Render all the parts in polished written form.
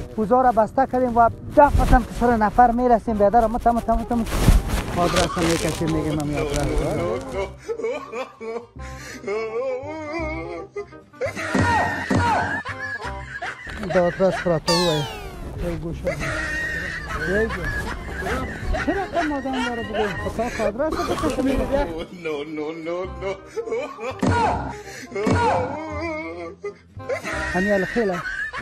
پوزا را بسته کردیم و دفعتا که سر نفر میرسیم بیادر متم آدرس هم میکشیم میگیم هم آدرس دا آدرس فراتو های گوشه چرا کم آدم داره بگویم خطا که آدرس رو بکشیم میگیم همی الخیل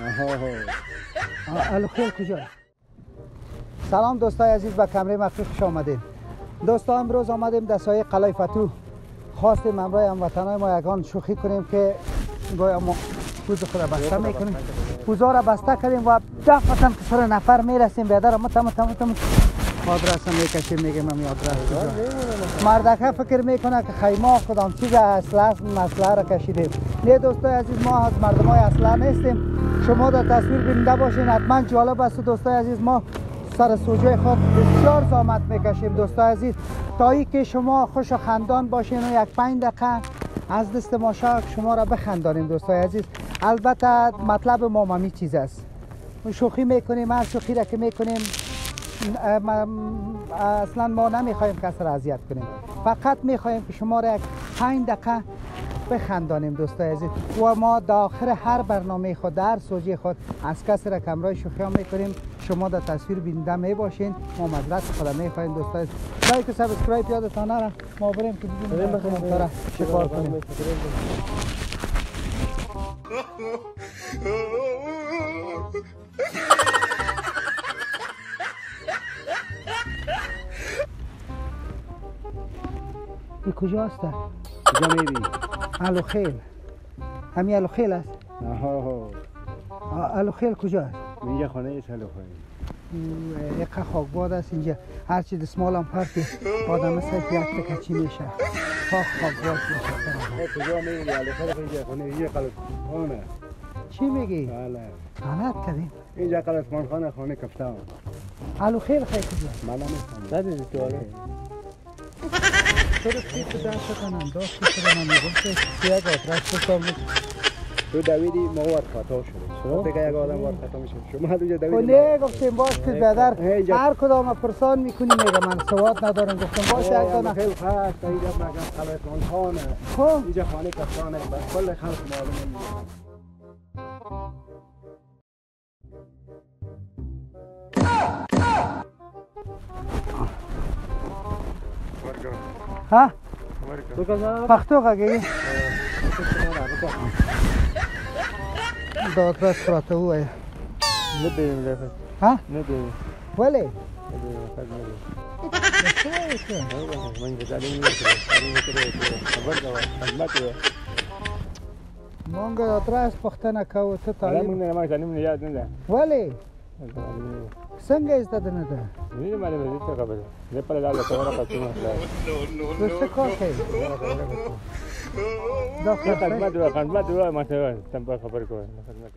الخیل کجا؟ سلام دوستای عزیز به کمره مخفی خوش آمدین. دوستا امروز آمدیم در سایه قلعه فتوح خواستیم همراه هموطنای ما یگان شوخی کنیم که گویا ما پوز خود بسته میکنیم پوزا را بسته کردیم و دفعتا که سر نفر میرسیم بیادر متم آدرس هم میکشیم میگیم هم آدرس مردکه فکر میکنه که خیمه کدام چیز مسئله را کشیدیم. نه دوستای عزیز ما از مردم های اصلا نیستیم. شما در تصویر بیننده باشین حتما جالب است. دوستای عزیز ما سر سوژه خود بسیار زحمت میکشیم دوستای عزیز تا ای که شما خوش و خندان باشین و یک 5 دقیقه از دست ما شما را بخندانیم دوستای عزیز. البته مطلب ما همی چیز است شوخی میکنیم هر شوخی را که میکنیم اصلا ما نمیخوایم کس را اذیت کنیم فقط میخوایم که شما را یک 5 دقیقه بخندانیم دوستای عزیز و ما داخل هر برنامه خود در سوژه خود از کسی را کمرای شوخی هم میکنیم شما در تصویر بیننده می باشین ما مدرس خود میخوایم دوستای عزیز لایک و سابسکرایب یادتان نره ما بریم که ببینیم کامنتارا چیکار کنیم این کجا است؟ کجا میری؟ الوخیل همین الوخیل است؟ الوخیل کجا است؟ اینجا خانه است الوخیل یک خاکباد است اینجا هرچی دستمال هم پرتی آدم سیف یک تکچی میشه خاکباد میشه کجا میری؟ الوخیل اینجا خانه اینجا قلعه‌خانه چی میگی؟ بله غلط کردیم اینجا قلعه‌خانه خانه کفتان الوخیل خیلی کجا؟ من نمی‌فهمم ندیدی تو آره چرا تو دست کنم داشت کنم میگم که یک آدرس بستم تو دویدی ما وقت خطا شده شما دیگه یک آدم وقت خطا میشه شما دویدی نه گفتیم باش که بیادر هر کدام پرسان میکنی میگه من سواد ندارم گفتم باش یک دانه خیلی خاص اینجا مگه قلعه‌خانه خب اینجا خانه کفتانه بس کل خلق معلومه ها تو پختو گگی دا آدرس فراتو های ندیم لفت ها ندیم ولی من گذاریم مانگا آدرس پختنه که و تو تعلیم من نمی‌دونم یاد نده ولی څنګه ایسته ده نه ده نه معلومه دې څه خبره نه پر لاله تورا پاتې نو څه کار کوي دا خدمت وای ما ته تم په خبر کوه خدمت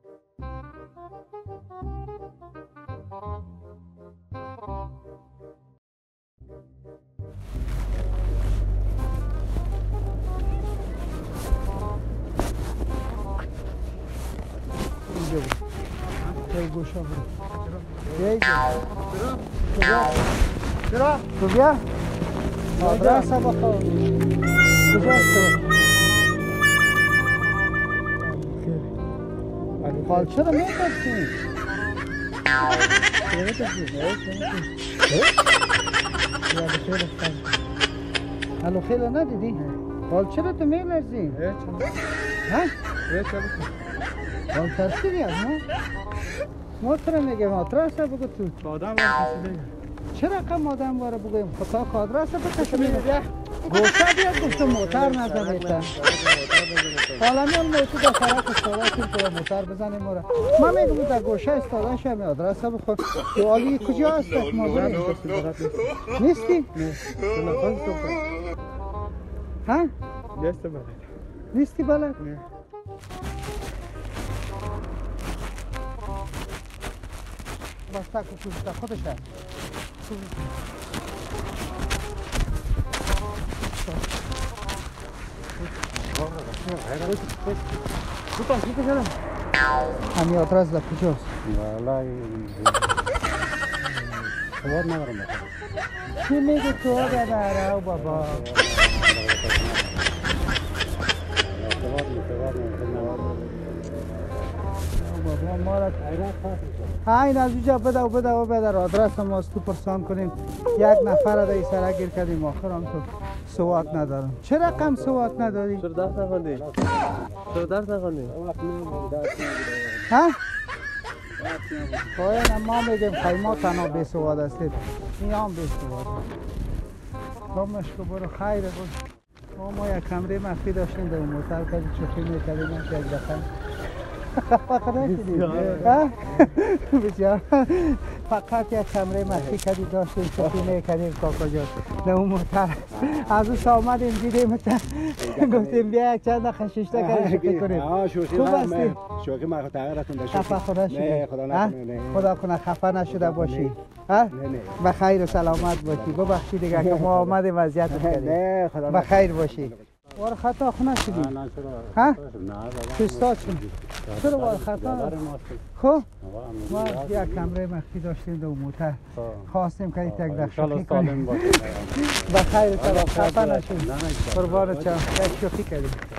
گوشه برو چرا؟ تو بیا آدرس هم بخواه کجاست تو؟ حال چرا میترسیم؟ الو خیلی ندیدی؟ حال چرا تو میلرزی؟ ها؟ حال ترسیدی از ما؟ ما ترا میگم آدرس بگو تو آدم کسی چرا کم آدم واره بگویم خطا که آدرس بکشم گوشه بیاد گفتم موتر نزنیتا حالا میان موتو در طرف استاداشیم تو موتر بزنیم مورا ما میگم در گوشه استاداش همی آدرس بخور تو آلی کجا هست ما بریم نیستی؟ ها؟ نیستی بلد؟ بسته که خودش هست همین آدرس در کجاست؟ والله سواد ندارم چی میگه تو ببره او بابا؟ بابا ما را این از اینجا بده آدرس ما از تو پرسان کنیم. یک نفر را در سرک گیر کردیم آخر هم تو سواد ندارم. چه رقم سواد نداری؟ چرا درس نخوندی؟ ها؟ پایان ما میگیم خیلی تنها بی سواد هستیم. این هم بی سواد همش که برو خیر بود. ما یک کمره مخفی داشتیم در اون موتر که چوخی میکردیم یک دفعه فقط نشدیم بسیار فقط یک کمره مخفی کردی داشتیم چوخی میکردیم کاکا جان در اون موتر از اون آمدیم دیدیم گفتیم بیا یک چند خشیشته کردیم شوخی کنیم. خوب هستی؟ شوخی ما خود تغییرتون داشت. خفه خدا شدی؟ خدا کنه خفه نشده باشی. به خیر و سلامت باشی. ببخشی دیگه که ما آمدیم وضعیت کردیم. به خیر باشی. وار خطا خونه شدی؟ ها؟ چستا چون؟ چرا وار خطا؟ خب؟ ما یک کمره مخفی داشتیم در موتر خواستیم که یک دقیقه شوخی کنیم. به خیر و سلامت خفه نشید. قربان چند یک شوخی کردیم.